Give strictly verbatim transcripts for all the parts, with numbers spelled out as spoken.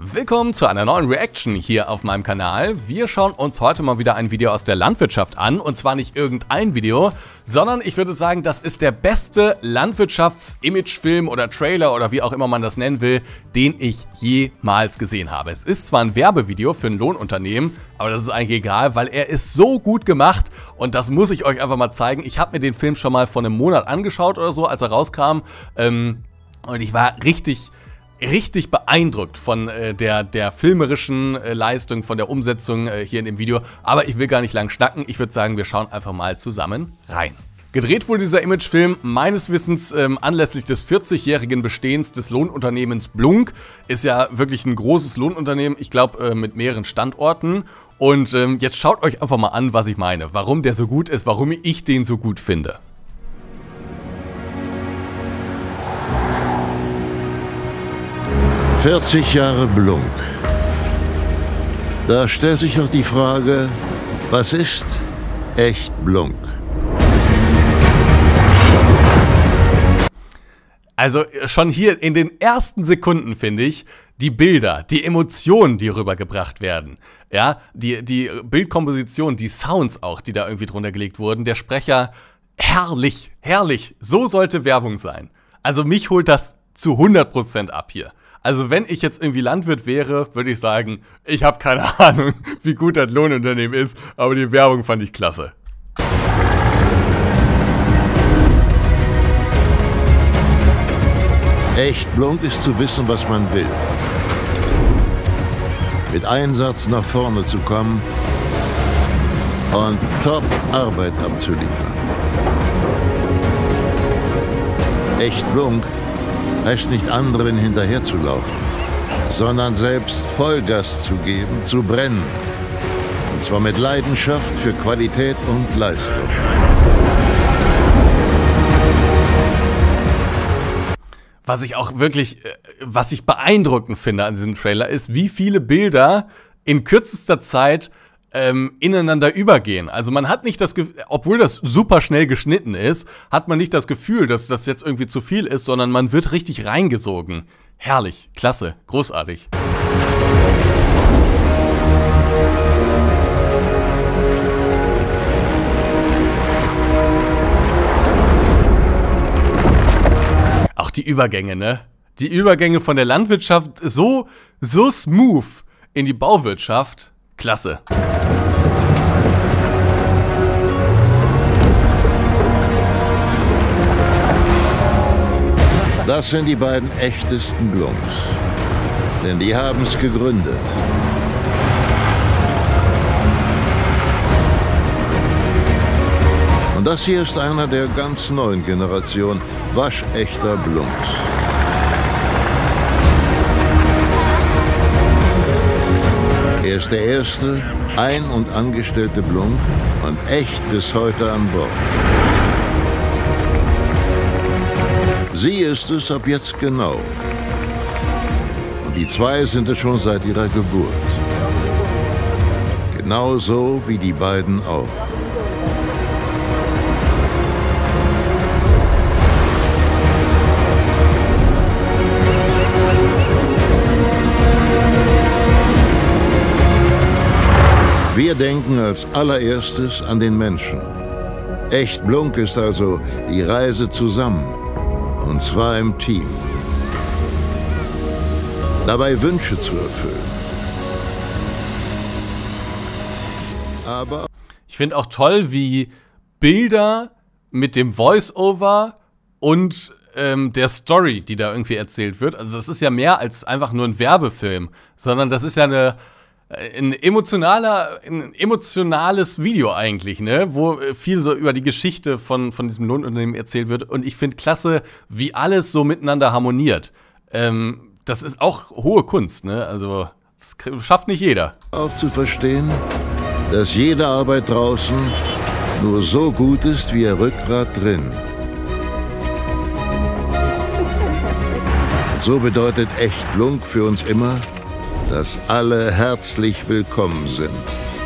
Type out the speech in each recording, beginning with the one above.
Willkommen zu einer neuen Reaction hier auf meinem Kanal. Wir schauen uns heute mal wieder ein Video aus der Landwirtschaft an. Und zwar nicht irgendein Video, sondern ich würde sagen, das ist der beste Landwirtschafts-Imagefilm oder Trailer oder wie auch immer man das nennen will, den ich jemals gesehen habe. Es ist zwar ein Werbevideo für ein Lohnunternehmen, aber das ist eigentlich egal, weil er ist so gut gemacht und das muss ich euch einfach mal zeigen. Ich habe mir den Film schon mal vor einem Monat angeschaut oder so, als er rauskam. Ähm, und ich war richtig... richtig beeindruckt von äh, der, der filmerischen äh, Leistung, von der Umsetzung äh, hier in dem Video. Aber ich will gar nicht lang schnacken. Ich würde sagen, wir schauen einfach mal zusammen rein. Gedreht wurde dieser Imagefilm meines Wissens ähm, anlässlich des vierzigjährigen Bestehens des Lohnunternehmens Blunk. Ist ja wirklich ein großes Lohnunternehmen, ich glaube äh, mit mehreren Standorten. Und ähm, jetzt schaut euch einfach mal an, was ich meine. Warum der so gut ist, warum ich den so gut finde. vierzig Jahre Blunk. Da stellt sich auch die Frage, was ist echt Blunk? Also schon hier in den ersten Sekunden finde ich, die Bilder, die Emotionen, die rübergebracht werden, ja, die, die Bildkomposition, die Sounds auch, die da irgendwie drunter gelegt wurden, der Sprecher, herrlich, herrlich, so sollte Werbung sein. Also mich holt das zu hundert Prozent ab hier. Also wenn ich jetzt irgendwie Landwirt wäre, würde ich sagen, ich habe keine Ahnung, wie gut das Lohnunternehmen ist, aber die Werbung fand ich klasse. Echt Blunk ist zu wissen, was man will. Mit Einsatz nach vorne zu kommen und Top-Arbeit abzuliefern. Echt Blunk heißt nicht anderen hinterherzulaufen, sondern selbst Vollgas zu geben, zu brennen. Und zwar mit Leidenschaft für Qualität und Leistung. Was ich auch wirklich, was ich beeindruckend finde an diesem Trailer ist, wie viele Bilder in kürzester Zeit Ähm, ineinander übergehen. Also man hat nicht das Gefühl, obwohl das super schnell geschnitten ist, hat man nicht das Gefühl, dass das jetzt irgendwie zu viel ist, sondern man wird richtig reingesogen. Herrlich, klasse, großartig. Auch die Übergänge, ne? Die Übergänge von der Landwirtschaft so, so smooth in die Bauwirtschaft. Klasse. Das sind die beiden echtesten Blunks. Denn die haben es gegründet. Und das hier ist einer der ganz neuen Generation waschechter Blunks. Er ist der erste ein- und angestellte Blunk und echt bis heute an Bord. Sie ist es ab jetzt genau. Und die zwei sind es schon seit ihrer Geburt. Genauso wie die beiden auch. Wir denken als allererstes an den Menschen. Echt Blunk ist also die Reise zusammen. Und zwar im Team. Dabei Wünsche zu erfüllen. Aber ich finde auch toll, wie Bilder mit dem Voice-Over und ähm, der Story, die da irgendwie erzählt wird. Also das ist ja mehr als einfach nur ein Werbefilm, sondern das ist ja eine Ein emotionaler, ein emotionales Video eigentlich, ne, wo viel so über die Geschichte von, von diesem Lohnunternehmen erzählt wird. Und ich finde klasse, wie alles so miteinander harmoniert. Ähm, das ist auch hohe Kunst, ne, also das schafft nicht jeder. Auch zu verstehen, dass jede Arbeit draußen nur so gut ist wie ihr Rückgrat drin. Und so bedeutet echt Blunk für uns immer, dass alle herzlich willkommen sind.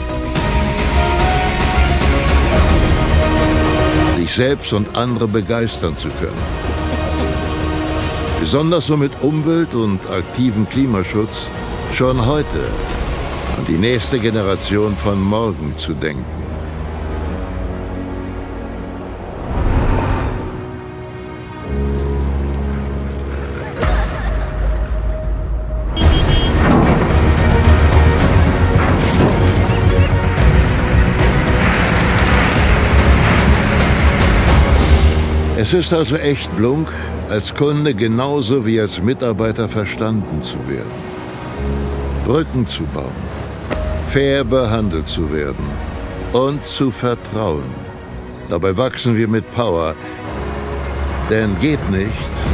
Sich selbst und andere begeistern zu können. Besonders so mit Umwelt und aktivem Klimaschutz schon heute an die nächste Generation von morgen zu denken. Es ist also echt Blunk, als Kunde genauso wie als Mitarbeiter verstanden zu werden, Brücken zu bauen, fair behandelt zu werden und zu vertrauen. Dabei wachsen wir mit Power, denn geht nicht,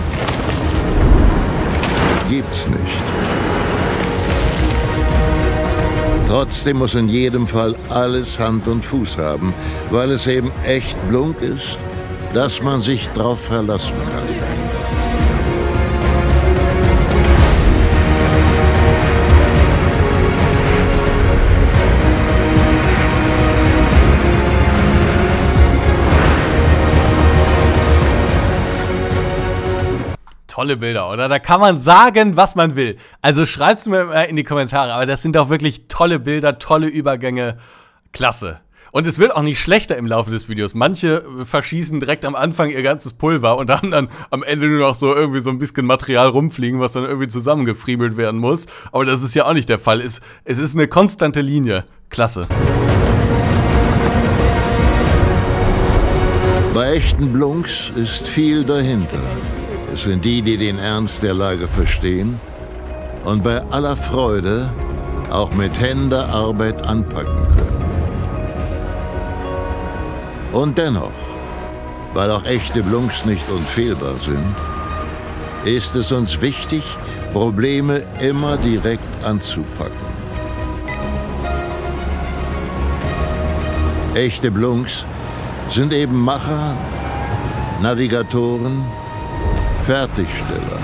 gibt's nicht. Trotzdem muss in jedem Fall alles Hand und Fuß haben, weil es eben echt Blunk ist, dass man sich drauf verlassen kann. Tolle Bilder, oder? Da kann man sagen, was man will. Also schreibt's mir mal in die Kommentare, aber das sind doch wirklich tolle Bilder, tolle Übergänge. Klasse. Und es wird auch nicht schlechter im Laufe des Videos. Manche verschießen direkt am Anfang ihr ganzes Pulver und haben dann am Ende nur noch so irgendwie so ein bisschen Material rumfliegen, was dann irgendwie zusammengefriemelt werden muss. Aber das ist ja auch nicht der Fall. Es, es ist eine konstante Linie. Klasse. Bei echten Blunks ist viel dahinter. Es sind die, die den Ernst der Lage verstehen und bei aller Freude auch mit Händearbeit anpacken können. Und dennoch, weil auch echte Blunks nicht unfehlbar sind, ist es uns wichtig, Probleme immer direkt anzupacken. Echte Blunks sind eben Macher, Navigatoren, Fertigsteller.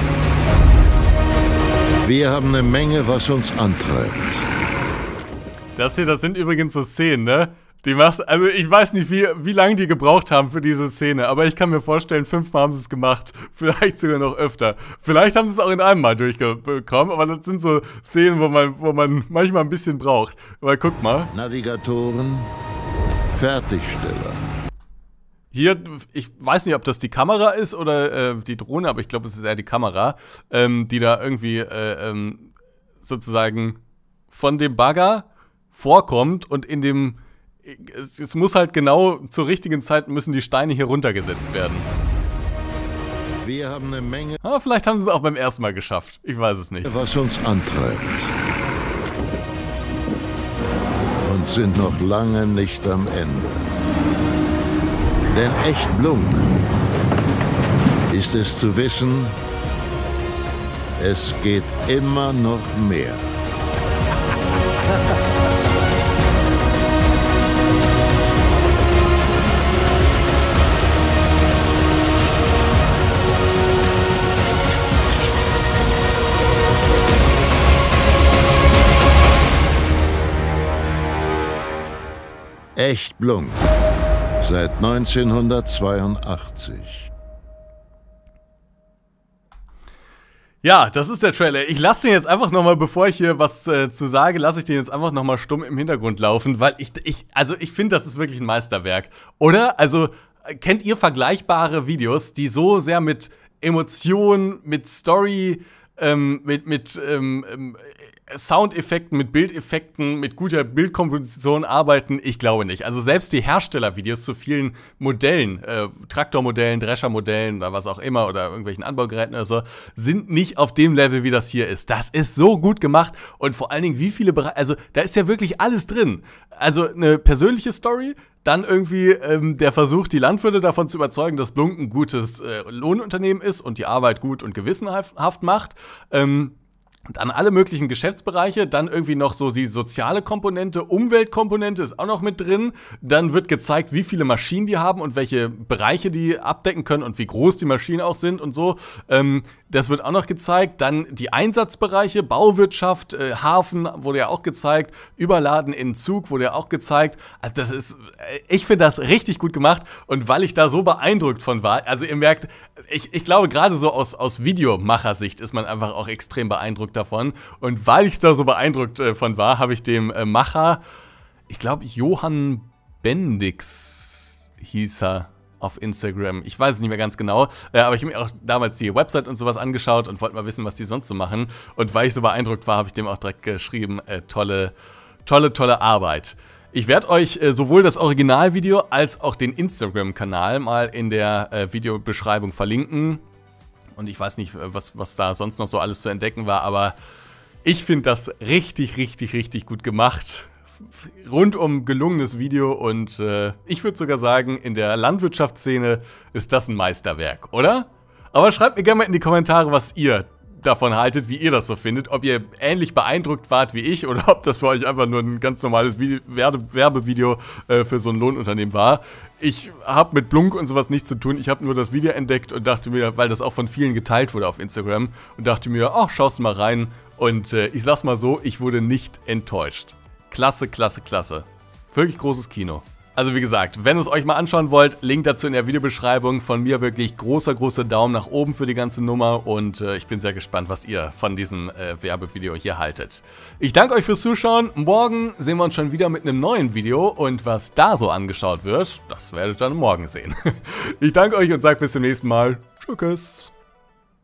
Wir haben eine Menge, was uns antreibt. Das hier, das sind übrigens so Szenen, ne? Die machst, also ich weiß nicht, wie, wie lange die gebraucht haben für diese Szene, aber ich kann mir vorstellen, fünfmal haben sie es gemacht, vielleicht sogar noch öfter. Vielleicht haben sie es auch in einem Mal durchbekommen, aber das sind so Szenen, wo man, wo man manchmal ein bisschen braucht. Aber guck mal. Navigatoren, Fertigsteller. Hier, ich weiß nicht, ob das die Kamera ist oder äh, die Drohne, aber ich glaube, es ist eher die Kamera, ähm, die da irgendwie äh, ähm, sozusagen von dem Bagger vorkommt und in dem Es, es muss halt genau zur richtigen Zeit müssen die Steine hier runtergesetzt werden. Wir haben eine Menge. Aber vielleicht haben sie es auch beim ersten Mal geschafft. Ich weiß es nicht. Was uns antreibt. Und sind noch lange nicht am Ende. Denn echt Blunk ist es zu wissen, es geht immer noch mehr. Echt Blunk. Seit neunzehnhundertzweiundachtzig. Ja, das ist der Trailer. Ich lasse den jetzt einfach nochmal, bevor ich hier was äh, zu sage, lasse ich den jetzt einfach nochmal stumm im Hintergrund laufen, weil ich, ich also ich finde, das ist wirklich ein Meisterwerk. Oder? Also, kennt ihr vergleichbare Videos, die so sehr mit Emotionen, mit Story, ähm, mit, mit ähm, ähm, Soundeffekten, mit Bildeffekten, mit guter Bildkomposition arbeiten? Ich glaube nicht. Also selbst die Herstellervideos zu vielen Modellen, äh, Traktormodellen, Dreschermodellen oder was auch immer oder irgendwelchen Anbaugeräten oder so, sind nicht auf dem Level, wie das hier ist. Das ist so gut gemacht und vor allen Dingen, wie viele Bereiche, also da ist ja wirklich alles drin. Also eine persönliche Story, dann irgendwie ähm, der Versuch, die Landwirte davon zu überzeugen, dass Blunk ein gutes äh, Lohnunternehmen ist und die Arbeit gut und gewissenhaft macht. Ähm, Dann alle möglichen Geschäftsbereiche, dann irgendwie noch so die soziale Komponente, Umweltkomponente ist auch noch mit drin. Dann wird gezeigt, wie viele Maschinen die haben und welche Bereiche die abdecken können und wie groß die Maschinen auch sind und so. Ähm, das wird auch noch gezeigt. Dann die Einsatzbereiche, Bauwirtschaft, äh, Hafen wurde ja auch gezeigt, Überladen in Zug wurde ja auch gezeigt. Also das ist, ich finde das richtig gut gemacht und weil ich da so beeindruckt von war, also ihr merkt, ich, ich glaube gerade so aus, aus Videomachersicht ist man einfach auch extrem beeindruckt beeindruckt davon. Und weil ich da so beeindruckt äh, von war, habe ich dem äh, Macher, ich glaube Johann Bendix hieß er auf Instagram. Ich weiß es nicht mehr ganz genau, äh, aber ich habe mir auch damals die Website und sowas angeschaut und wollte mal wissen, was die sonst so machen. Und weil ich so beeindruckt war, habe ich dem auch direkt geschrieben, äh, tolle, tolle, tolle Arbeit. Ich werde euch äh, sowohl das Originalvideo als auch den Instagram-Kanal mal in der äh, Videobeschreibung verlinken. Und ich weiß nicht, was, was da sonst noch so alles zu entdecken war, aber ich finde das richtig, richtig, richtig gut gemacht. Rundum gelungenes Video und äh, ich würde sogar sagen, in der Landwirtschaftsszene ist das ein Meisterwerk, oder? Aber schreibt mir gerne mal in die Kommentare, was ihr davon haltet, wie ihr das so findet. Ob ihr ähnlich beeindruckt wart wie ich oder ob das für euch einfach nur ein ganz normales Video, Werbe, Werbevideo äh, für so ein Lohnunternehmen war. Ich habe mit Blunk und sowas nichts zu tun. Ich habe nur das Video entdeckt und dachte mir, weil das auch von vielen geteilt wurde auf Instagram, und dachte mir, ach, schaust mal rein. Und äh, ich sag's mal so, ich wurde nicht enttäuscht. Klasse, klasse, klasse. Wirklich großes Kino. Also wie gesagt, wenn ihr es euch mal anschauen wollt, Link dazu in der Videobeschreibung. Von mir wirklich großer, großer Daumen nach oben für die ganze Nummer. Und äh, ich bin sehr gespannt, was ihr von diesem äh, Werbevideo hier haltet. Ich danke euch fürs Zuschauen. Morgen sehen wir uns schon wieder mit einem neuen Video. Und was da so angeschaut wird, das werdet ihr dann morgen sehen. Ich danke euch und sage bis zum nächsten Mal. Tschüss.